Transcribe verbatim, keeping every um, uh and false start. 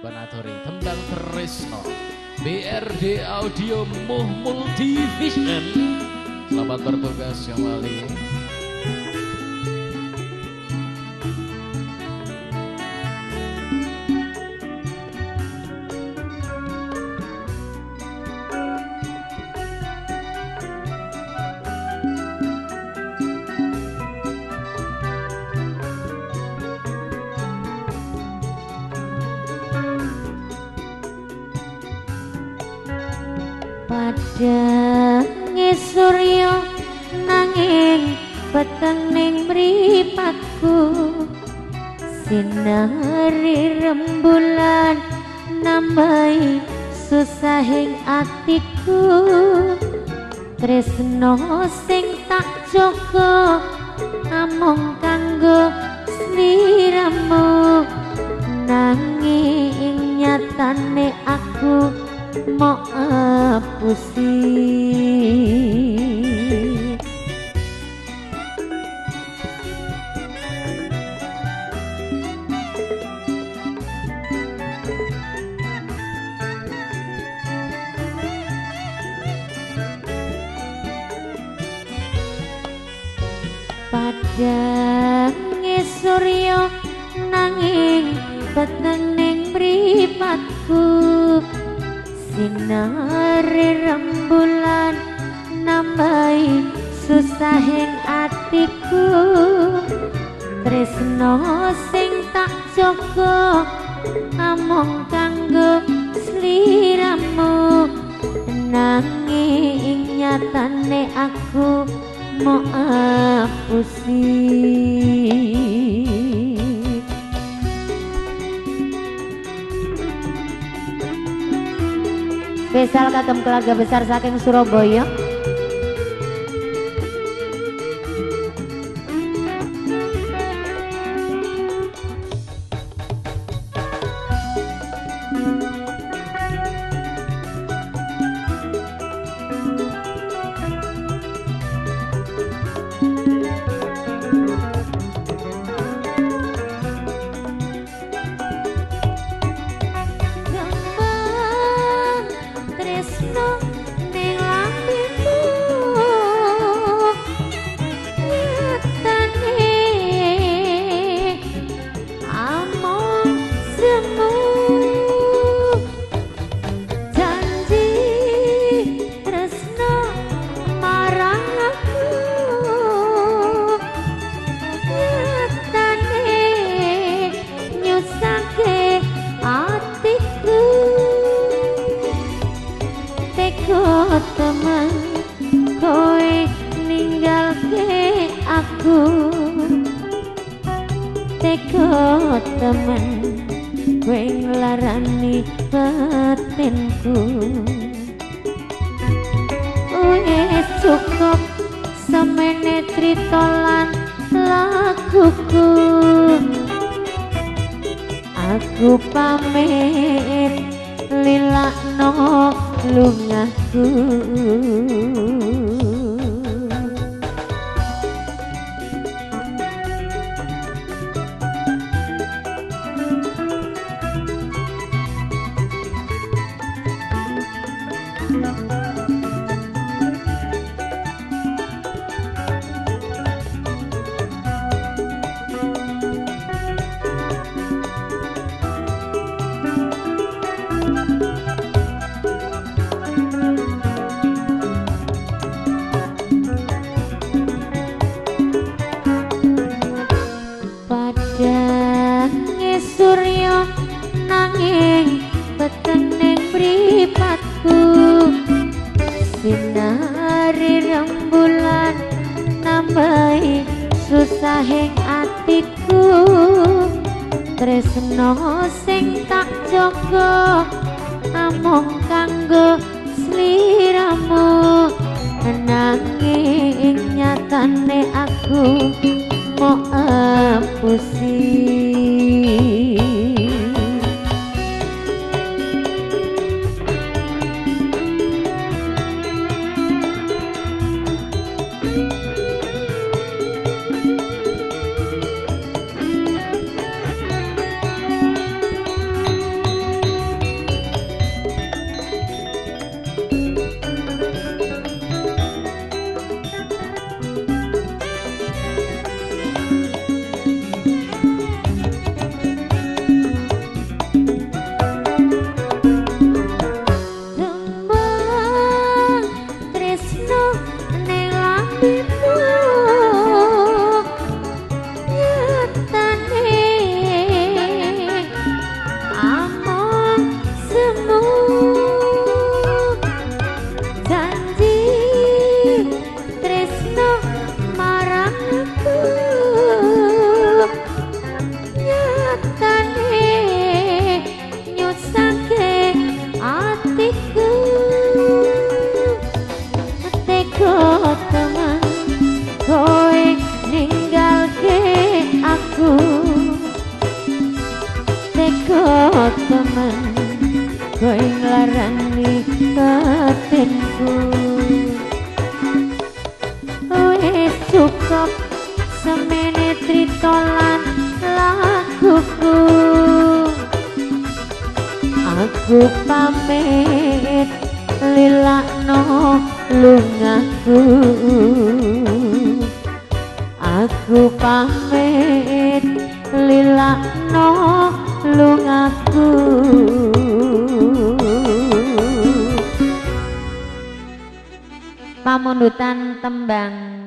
Banaturi Tembang Tresno B R D Audio Muh Multivision. Selamat bertugas kembali. Padang surya nanging peteng ning mripatku, sinari rembulan nambahi susahing atiku, tresno sing tak jaga amung kanggo sliramu, nanging nyatane aku mau apusi. Padang surya nanging peteng ning mripatku, sinari rembulan nambahi susahing atiku, tresno sing tak jaga amung kanggo sliramu, nanging nyatane aku mau apusi. Spesial kagem keluarga besar saking Surabaya. Teman kowe ninggalke aku, teko temen kowe nglarani batinku, wis cukup semene crita lan laguku, aku pamit lilakno lungaku. Surya nanging peteng ning mripatku, sinari rembulan nambahi susahing atiku, tresno sing tak jaga amung kanggo sliramu, nanging nyatane aku mau apusi. temen kowe nglarani ketinku wis cukup semene trito lan laguku aku pamit lilakno lungaku aku pamit lilakno lungaku pamundutan tembang